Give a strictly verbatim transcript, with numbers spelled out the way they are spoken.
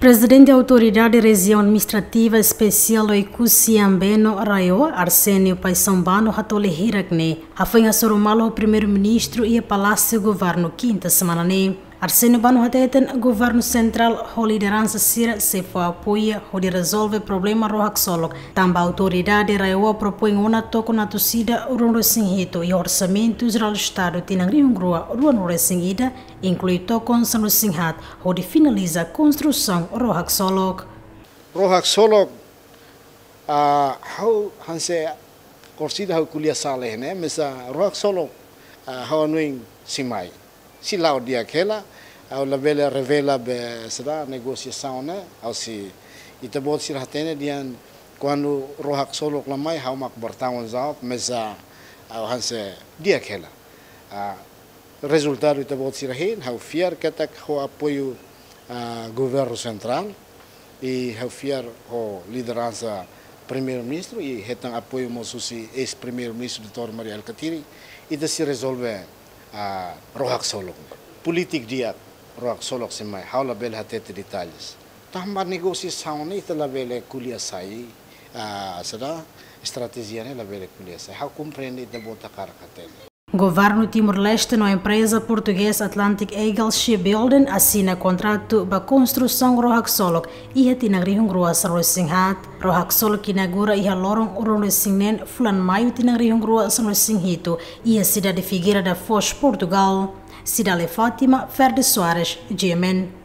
Presidente da Autoridade Região Administrativa Especial do Arsenio Bano, Ró Arsenio Bano Haksolok, afirma sorumalo o primeiro-ministro e o Palácio do Governo quinta semana ne. Arsenio Bano hateten o governo central a liderança sira se for apoia de resolver problema Ró Haksolok. Também a autoridade Ró propõe uma toco na torcida rumo sinhito e orçamento geral do Estado tinang riungrua rumo resingida inclui toco sanu sinhat onde finaliza a construção Ró Haksolok. Ró Haksolok a how hanse consider how kuliah saleh ne mesa Ró Haksolok how nuing simai silau dia kela au la vela revela be será negociação né au si ita bot sir hatene dian quando Ró Haksolok lamai how mak bertanggung jawab mesa au hanse dia kela resultado ita bot sir hin how fiar katak ho apoio governo central e how fiar ho liderança primeiro-ministro e hetang apoio mosusi ex-primeiro-ministro doutor Maria Alcatiri ita se resolve a Ró Haksolok. Politik dia Ró Haksolok semai, haula bel hatete detalhes. Tambah negosiação ni telah bel kuliah sai, será estratégia ni la bel kuliah sai. How compreende da bota cara katene. Governo Timor-Leste na empresa portuguesa Atlantic Eagle Shipbuilding assina contrato para construção Ró Haksolok e tinang rihung rua sarosinghat. Ró Haksolok inaugura e halorong urun singnen fulan maio tinang rihung rua sarosinghito e a cidade de Figueira da Foz, Portugal. Cidade Fátima, Verde Soares, Jemen.